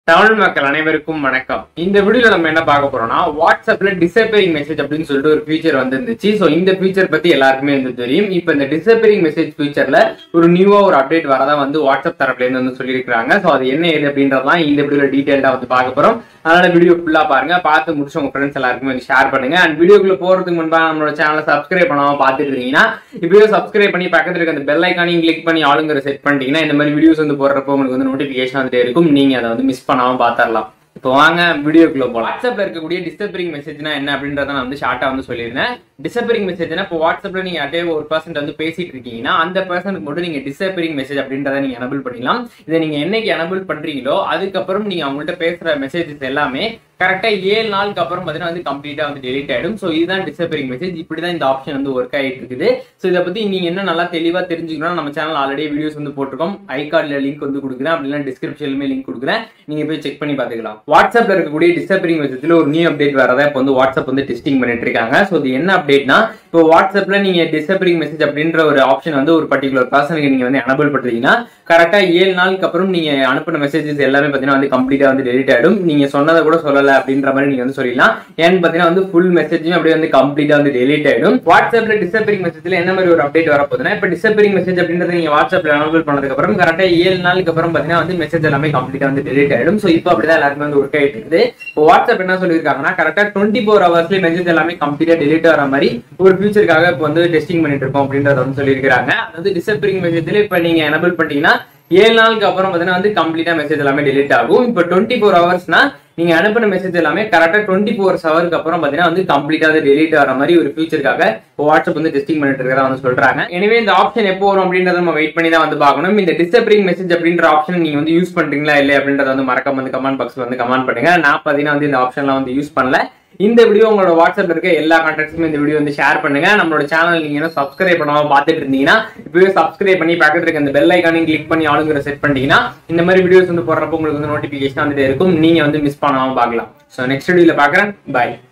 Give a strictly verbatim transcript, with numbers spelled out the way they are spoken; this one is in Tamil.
தமிழ் மக்கள் அனைவருக்கும் வணக்கம். இந்த வீடியோல நம்ம என்ன பார்க்க போறோம்னா, வாட்ஸ்அப்ல டிசப்பியரிங் மெசேஜ் அப்படின்னு சொல்லிட்டு ஒரு ஃபீச்சர் வந்துருந்துச்சு. ஸோ இந்த ஃபீச்சர் பத்தி எல்லாருக்குமே வந்து தெரியும். இப்போ இந்த டிசப்பியரிங் மெசேஜ் ஃபீச்சர்ல ஒரு நியூவா ஒரு அப்டேட் வரதா வந்து வாட்ஸ்அப் தரப்புல இருந்து வந்து சொல்லியிருக்காங்க. ஸோ அது என்ன ஏது அப்படின்றதான் இந்த வீடியோல டீடைல்டா வந்து பார்க்க போறோம். அதனால வீடியோ ஃபுல்லா பாருங்க, பார்த்து முடிச்சு உங்க ஃப்ரெண்ட்ஸ் எல்லாருக்குமே வந்து ஷேர் பண்ணுங்க. அண்ட் வீடியோக்குள்ள போறதுக்கு முன்பாக நம்மளோட சேனலை சப்ஸ்கிரைப் பண்ணாம பார்த்துட்டு இருக்கீங்கன்னா இப்படியோ சப்ஸ்கிரைப் பண்ணி பக்கத்துல இருக்க அந்த பெல் ஐக்கானையும் கிளிக் பண்ணி ஆளுங்கிற செட் பண்ணிட்டீங்கன்னா இந்த மாதிரி வீடியோஸ் வந்து போடுறப்போ உங்களுக்கு வந்து நோட்டிபிகேஷன் வந்துட்டே இருக்கும். நீங்க அதை வந்து மிஸ் பண்ணாம பாத்திரலாம். இப்போ வாங்க வீடியோக்குள்ள போலாம். வாட்ஸ்அப்ல இருக்கக்கூடிய டிசப்பியரிங் மெசேஜ்னா என்ன அப்படின்றத நான் வந்து ஷார்ட்டா வந்து சொல்லியிருந்தேன். டிசப்பியரிங் மெசேஜ்னா இப்போ வாட்ஸ்அப்ல நீங்க அதே ஒரு பர்சன் வந்து பேசிட்டு இருக்கீங்கன்னா அந்த பர்சனுக்கு மட்டும் நீங்க டிசப்பியரிங் மெசேஜ் அப்படின்றத நீங்க எனபிள் பண்ணிக்கலாம். இதை நீங்க என்னைக்கு எனபிள் பண்றீங்களோ அதுக்கப்புறம் நீங்க அவங்கள்ட்ட பேசுற மெசேஜஸ் எல்லாமே கரெக்டா ஏழு நாளுக்கு அப்புறம் பார்த்தீங்கன்னா வந்து கம்ப்ளீட்டா வந்து டெலிட் ஆயிடும். ஸோ இதுதான் டிசப்பியரிங் மெசேஜ். இப்படிதான் இந்த ஆப்ஷன் வந்து ஒர்க் ஆகிட்டு இருக்குது. ஸோ இதை பத்தி நீங்க என்ன நல்லா தெளிவா தெரிஞ்சுக்கணும், நம்ம சேனல் ஆல்ரெடி வீடியோஸ் வந்து போட்டிருக்கோம். ஐ கார்டில் லிங்க் வந்து கொடுக்குறேன், அப்படின்னா டிஸ்கிரிப்ஷன்லுமே லிங்க் கொடுக்குறேன், நீங்க போய் செக் பண்ணி பார்த்துக்கலாம். வாட்ஸ்அப்ல இருக்கக்கூடிய டிசப்பியரிங் மெசேஜ்ல ஒரு நியூ அப்டேட் வரதா இப்போ வந்து வாட்ஸ்அப் வந்து டெஸ்டிங் பண்ணிட்டு இருக்காங்க. ஸோ இது என்ன அப்டேட்னா, இப்போ வாட்ஸ்அப்ல நீங்க டிசப்பியரிங் மெசேஜ் அப்படின்ற ஒரு ஆப்ஷன் வந்து ஒரு பர்டிகுலர் பர்சனுக்கு நீங்க வந்து எனபிள் பண்றீங்கன்னா கரெக்டா ஏழு நாளுக்கு அப்புறம் நீங்க அனுப்பின மெசேஜஸ் எல்லாமே பாத்தீங்கன்னா வந்து கம்ப்ளீட்டா வந்து டெலிட் ஆயிடும். நீங்க சொன்னதை கூட சொல்லல அப்படின்ற மாதிரி நீங்க வந்து சொல்லலாம். ஏன்னு பாத்தீங்கன்னா வந்து ஃபுல் மெசேஜும் அப்படியே வந்து கம்ப்ளீட்டா வந்து டெலிட் ஆயிடும். வாட்ஸ்அப்ல டிசப்பியரிங் மெசேஜ்ல என்ன மாதிரி ஒரு அப்டேட் வரப்போகுதுன்னா, இப்போ டிசப்பியரிங் மெசேஜ் அப்படின்றது நீங்க வாட்ஸ்அப்ல எனபிள் பண்ணதுக்கு அப்புறம் கரெக்டா ஏழு நாளுக்கு அப்புறம் பாத்தீங்கன்னா வந்து மெசேஜ் எல்லாமே கம்ப்ளீட்டா வந்து டெலிட் ஆயிடும். ஸோ இப்போ அப்படிதான் எல்லாருமே வந்து ஒர்க் ஆயிட்டு இருக்குது. இப்போ வாட்ஸ்அப் என்ன சொல்லியிருக்காங்கன்னா, கரெக்டா டுவெண்ட்டி ஃபோர் ஹவர்ஸ்ல மெசேஜ் எல்லாமே கம்ப்ளீட்டா டெலிட் ஆகிற மாதிரி ஒரு ஃபியூச்சருக்காக இப்போ வந்து டெஸ்டிங் பண்ணிட்டு இருக்கோம் அப்படின்றத வந்து சொல்லியிருக்காங்க. அதாவது டிசப்பியரிங் மெசேஜ்ல இப்போ நீங்க எனபிள் பண்ணிட்டீங்கன்னா ஏழு நாளுக்கு அப்புறம் பார்த்தீங்கன்னா வந்து கம்ப்ளீட்டா மெசேஜ் எல்லாமே டெலிட் ஆகும். இப்போ டுவெண்ட்டி ஃபோர் ஹவர்ஸ்னா நீங்க அனுப்பின மெசேஜ் எல்லாமே கரெக்டா டுவெண்ட்டி ஃபோர் ஹவருக்கு அப்புறம் பாத்தீங்கன்னா வந்து கம்ப்ளீட்டா வந்து டெலிட் ஆகிற மாதிரி ஒரு ஃபியூச்சருக்காக வாட்ஸ்அப் வந்து டெஸ்டிங் பண்ணிட்டு இருக்கிறதா வந்து சொல்றாங்க. எனவே இந்த ஆப்ஷன் எப்போ வரும் அப்படின்றத நம்ம வெயிட் பண்ணி தான் வந்து பார்க்கணும். இந்த டிசப்பியரிங் மெசேஜ் அப்படின்ற ஆப்ஷன் நீங்க வந்து யூஸ் பண்றீங்களா இல்லை அப்படின்றத வந்து மறக்காம வந்து கமெண்ட் பாக்ஸ்ல வந்து கமெண்ட் பண்ணுங்க. நான் பாத்தீங்கன்னா வந்து இந்த ஆப்ஷன்லாம் வந்து யூஸ் பண்ணல. இந்த வீடியோ உங்களோட வாட்ஸ்அப்ல இருக்க எல்லா கான்டாக்ட்ஸுமே இந்த வீடியோ வந்து ஷேர் பண்ணுங்க. நம்மளோட சேனல் நீங்க என்ன சப்ஸ்கிரைப் பண்ணாம பார்த்துட்டு இருந்தீங்கன்னா இப்பவே சப்ஸ்கிரைப் பண்ணி பக்கத்துல இருக்க அந்த பெல் ஐக்கானையும் கிளிக் பண்ணி ஆளுங்கிற செட் பண்ணிட்டீங்கன்னா இந்த மாதிரி வீடியோஸ் வந்து போடுறப்போ உங்களுக்கு வந்து நோட்டிபிகேஷன் வந்துட்டே இருக்கும். நீங்க வந்து மிஸ் பண்ணாம பார்க்கலாம். ஸோ நெக்ஸ்ட் வீடியோல பார்க்குறேன். பாய்.